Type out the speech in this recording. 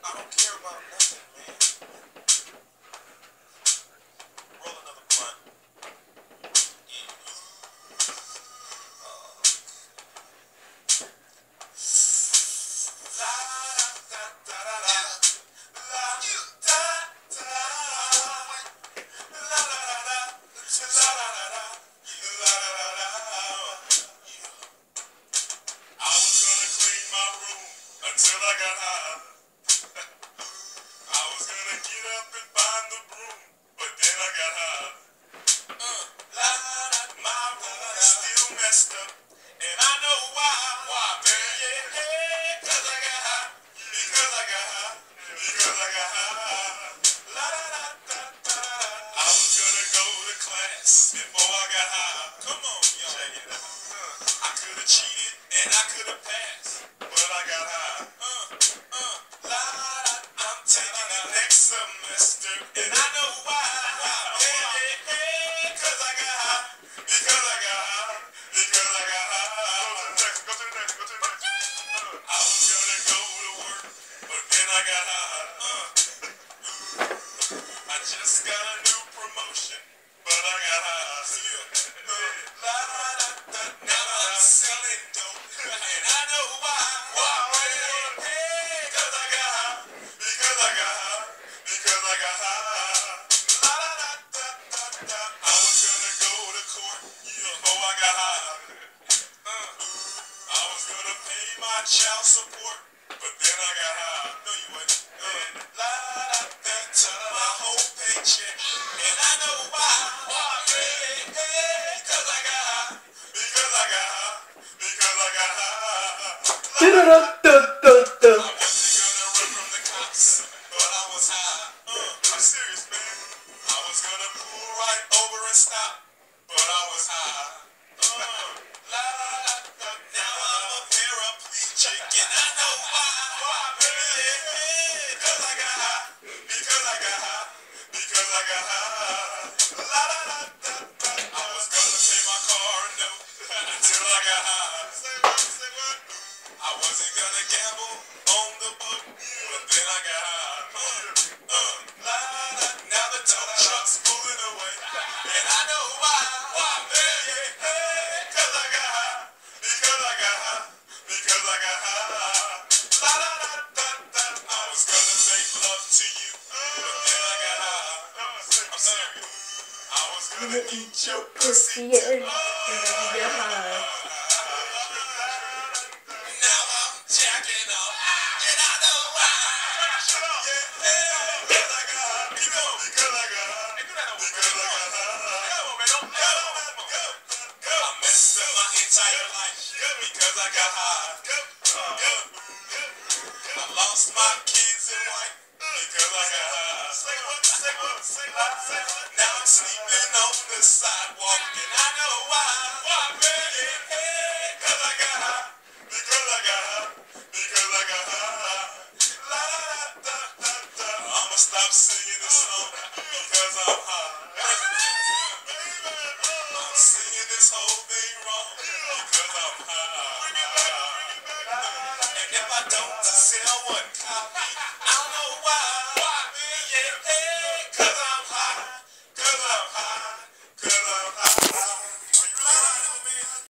I don't care about nothing, man. Roll another blunt. Yeah. La da da da da. La da da. La la la la. La la la la. La la la la. I was gonna clean my room until I got high. I was gonna get up and find the broom, but then I got high. La la la. My room is still messed up, and I know why. Why, man? Yeah, yeah. 'Cause I got high. Because I got high. Because I got high. La la la da da da. I was gonna go to class before I got high. Come on, y'all. Check it out. I could have cheated and I could have passed, but I got high. La la. I'm taking the next semester, and I know why. Yeah, yeah, yeah. 'Cause I got high. Because I got high. Because I got high. Go to the next. Go to the next. I was gonna go to work, but then I got high. I just got a new promotion, but I got high. La la la. Now I'm selling dope, and I know why. Why? Hey, 'cause I got high. Because I got high. Because I got high. La la la da da da. I was gonna go to court before I got high. I was gonna pay my child support, but then I got high. No, you wouldn't. La la la. They took my whole paycheck, and I know why. Why? Hey, 'cause I got high. Because I got high. Because I got high. La la la. I wasn't gonna run from the cops, but I was high. I'm serious, man. I was gonna pull right over and stop, but I was high. La la la. Now I'm a paraplegic, and I know why. Why, man? Yeah, 'cause I got high. Because I got high. Because I got high. La la la da da. I was gonna pay my car note until I got high. Say what? Say what? I wasn't gonna gamble on the book, but then I got high. La la. Now the tow truck's pulling away, and I know why. Why, man? Yeah, hey, 'cause I got high. Because I got high. Because I got high. La la la da da. I was gonna make love to you, but then I got high. I'm serious. I was gonna eat your pussy too. Now I'm jacking off, and I know why. Yeah, yeah, 'cause I got high. Keep going. Because I got high. Because I got high. Come on, man. Don't go. I messed up my entire life because I got high. I lost my kids and wife because I got high. Say what? Say what? Say what? Say what? Now I'm sleeping on the sidewalk, and I know why. Why, man? Yeah, 'cause I got high. Because I got high. Because I got high. La la da da da. I'ma stop singing this song because I'm high. I'm singing this whole thing wrong because I'm high. And if I don't sell one copy,